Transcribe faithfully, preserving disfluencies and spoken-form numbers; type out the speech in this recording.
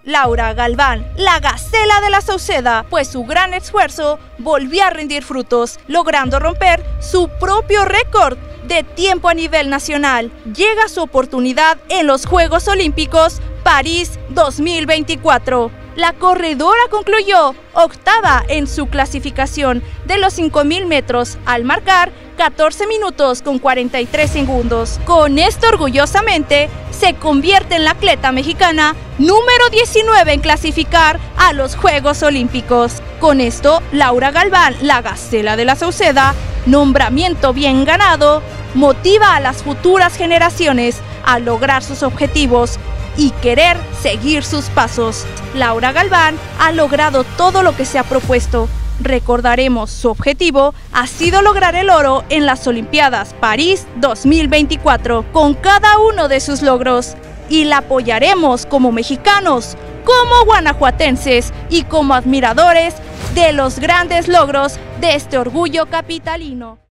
Laura Galván, la Gacela de la Sauceda, pues su gran esfuerzo volvió a rendir frutos, logrando romper su propio récord de tiempo a nivel nacional. Llega su oportunidad en los Juegos Olímpicos París dos mil veinticuatro. La corredora concluyó octava en su clasificación de los cinco mil metros al marcar catorce minutos con cuarenta y tres segundos. Con esto, orgullosamente, se convierte en la atleta mexicana número diecinueve en clasificar a los Juegos Olímpicos. Con esto, Laura Galván, la Gacela de la Sauceda, nombramiento bien ganado, motiva a las futuras generaciones a lograr sus objetivos y querer seguir sus pasos. Laura Galván ha logrado todo lo que se ha propuesto. Recordaremos, su objetivo ha sido lograr el oro en las Olimpiadas París dos mil veinticuatro con cada uno de sus logros, y la apoyaremos como mexicanos, como guanajuatenses y como admiradores de los grandes logros de este orgullo capitalino.